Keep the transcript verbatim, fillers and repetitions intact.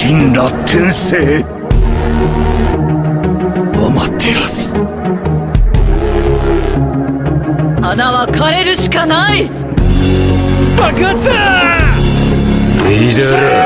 神羅転生。 アマテラス。 穴は枯れるしかない。 爆発だ。 いいだろう。